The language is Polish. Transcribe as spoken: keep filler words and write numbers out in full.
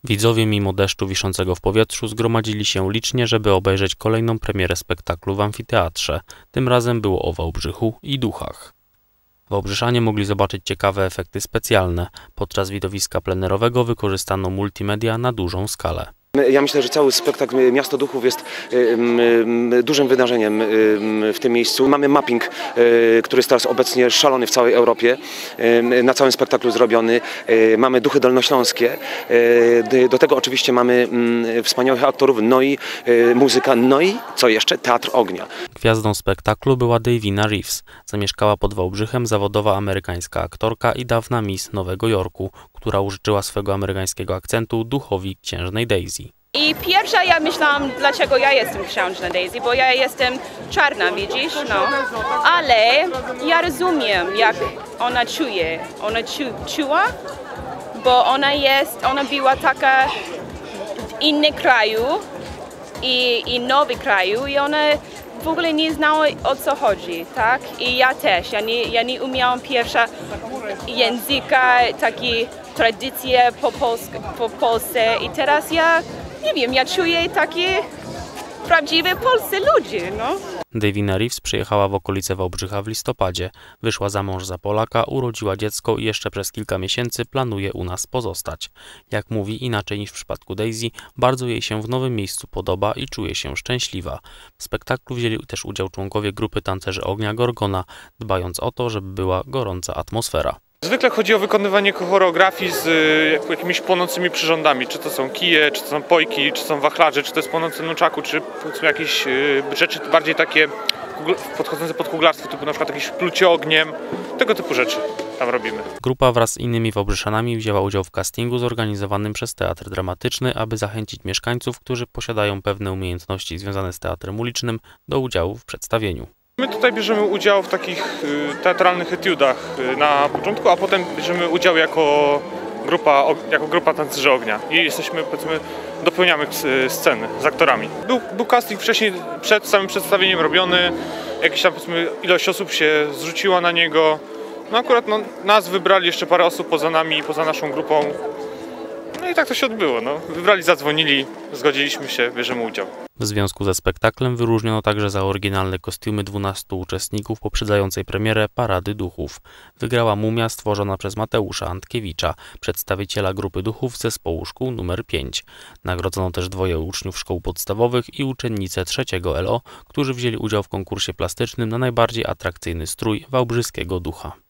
Widzowie mimo deszczu wiszącego w powietrzu zgromadzili się licznie, żeby obejrzeć kolejną premierę spektaklu w amfiteatrze. Tym razem było o Wałbrzychu i duchach. Wałbrzyczanie mogli zobaczyć ciekawe efekty specjalne. Podczas widowiska plenerowego wykorzystano multimedia na dużą skalę. Ja myślę, że cały spektakl Miasto Duchów jest dużym wydarzeniem w tym miejscu. Mamy mapping, który jest teraz obecnie szalony w całej Europie, na całym spektaklu zrobiony. Mamy duchy dolnośląskie, do tego oczywiście mamy wspaniałych aktorów, no i muzyka, no i co jeszcze? Teatr ognia. Gwiazdą spektaklu była Davina Reeves. Zamieszkała pod Wałbrzychem zawodowa amerykańska aktorka i dawna Miss Nowego Jorku, która użyczyła swego amerykańskiego akcentu duchowi księżnej Daisy. I pierwsza ja myślałam, dlaczego ja jestem księżna Daisy, bo ja jestem czarna, widzisz, no. Ale ja rozumiem, jak ona czuje. Ona czu, czuła, bo ona jest, ona była taka w innym kraju i, i nowy kraju i ona w ogóle nie znała, o co chodzi, tak? I ja też, ja nie, ja nie umiałam pierwsza języka, takie tradycje po, Polsk po Polsce i teraz ja, nie wiem, ja czuję takie prawdziwe polscy ludzie, no. Davina Reeves przyjechała w okolice Wałbrzycha w listopadzie. Wyszła za mąż za Polaka, urodziła dziecko i jeszcze przez kilka miesięcy planuje u nas pozostać. Jak mówi, inaczej niż w przypadku Daisy, bardzo jej się w nowym miejscu podoba i czuje się szczęśliwa. W spektaklu wzięli też udział członkowie grupy tancerzy ognia Gorgona, dbając o to, żeby była gorąca atmosfera. Zwykle chodzi o wykonywanie choreografii z y, jakimiś płonącymi przyrządami, czy to są kije, czy to są pojki, czy są wachlarze, czy to jest płonący nunchaku, czy powiedzmy jakieś y, rzeczy bardziej takie podchodzące pod kuglarstwo, typu na przykład jakieś plucie ogniem, tego typu rzeczy tam robimy. Grupa wraz z innymi wałbrzyczanami wzięła udział w castingu zorganizowanym przez Teatr Dramatyczny, aby zachęcić mieszkańców, którzy posiadają pewne umiejętności związane z teatrem ulicznym, do udziału w przedstawieniu. My tutaj bierzemy udział w takich teatralnych etiudach na początku, a potem bierzemy udział jako grupa, jako grupa tancerzy ognia i jesteśmy, powiedzmy, dopełniamy sceny z aktorami. Był, był casting wcześniej, przed samym przedstawieniem robiony, jakaś tam, powiedzmy, ilość osób się zrzuciła na niego. No akurat no, nas wybrali jeszcze parę osób poza nami, poza naszą grupą. No i tak to się odbyło. No. Wybrali, zadzwonili, zgodziliśmy się, bierzemy udział. W związku ze spektaklem wyróżniono także za oryginalne kostiumy dwunastu uczestników poprzedzającej premierę Parady Duchów. Wygrała mumia stworzona przez Mateusza Antkiewicza, przedstawiciela grupy duchów zespołu szkół numer pięć. Nagrodzono też dwoje uczniów szkół podstawowych i uczennicę trzeciego L O, którzy wzięli udział w konkursie plastycznym na najbardziej atrakcyjny strój wałbrzyskiego ducha.